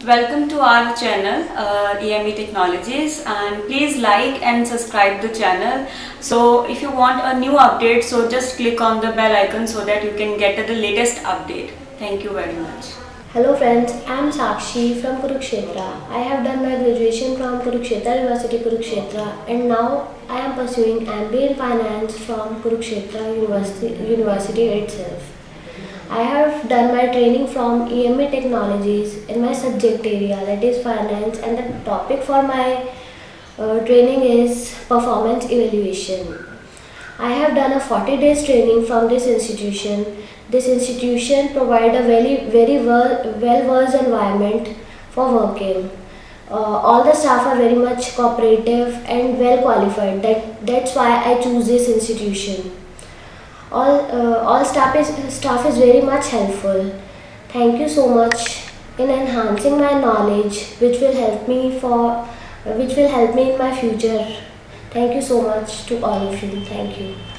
Welcome to our channel EME Technologies, and please like and subscribe the channel. So if you want a new update, so just click on the bell icon so that you can get the latest update. Thank you very much. Hello friends, I am Sakshi from Kurukshetra. I have done my graduation from Kurukshetra University, Kurukshetra, and now I am pursuing MBA in Finance from Kurukshetra University itself. I have done my training from EME Technologies in my subject area, that is Finance, and the topic for my training is Performance Evaluation. I have done a 40 days training from this institution. This institution provides a very well-versed environment for working. All the staff are very much cooperative and well qualified. That's why I choose this institution. All staff is very much helpful. Thank you so much in enhancing my knowledge, which will help me in my future. Thank you so much to all of you. Thank you.